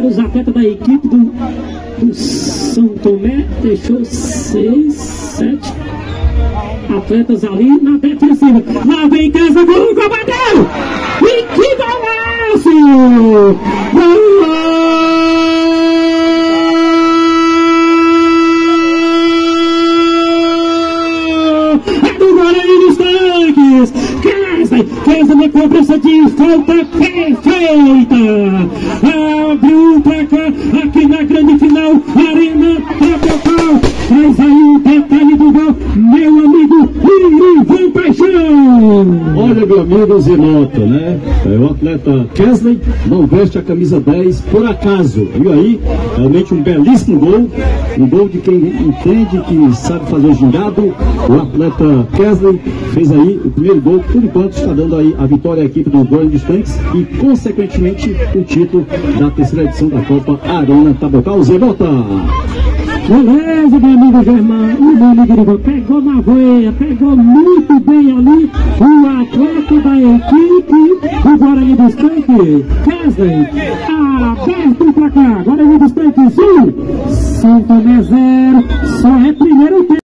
para os atletas da equipe do São Tomé. Deixou 6, 7 atletas ali na defensiva. Lá vem Casa, gol, bateu! E que golaço! Gol! É do Guarani dos Tanques! Casa na cobrança de falta perfeita! Abriu o placar aqui na grande final, Arena Tabocal. Traz aí o detalhe do gol, meu amigo Irivan Paixão. Olha, meu amigo Zinotto, né? O atleta Kesley não veste a camisa 10 por acaso. Viu aí? Realmente um belíssimo gol. Um gol de quem entende, que sabe fazer o gingado. O atleta Kesley fez aí o primeiro gol. Por enquanto está dando aí a vitória à equipe do Guarani dos Tanques e, consequentemente, o título da terceira edição da Copa Arena Tabocal. Zinotto! Beleza, meu amigo Germán, o meu amigo Irivan pegou na veia, pegou muito bem ali o atleta da equipe do Guarani dos Tanques, Kesley, aberto o placar, Guarani dos Tanques 1, São Tomé 0, só é primeiro tempo.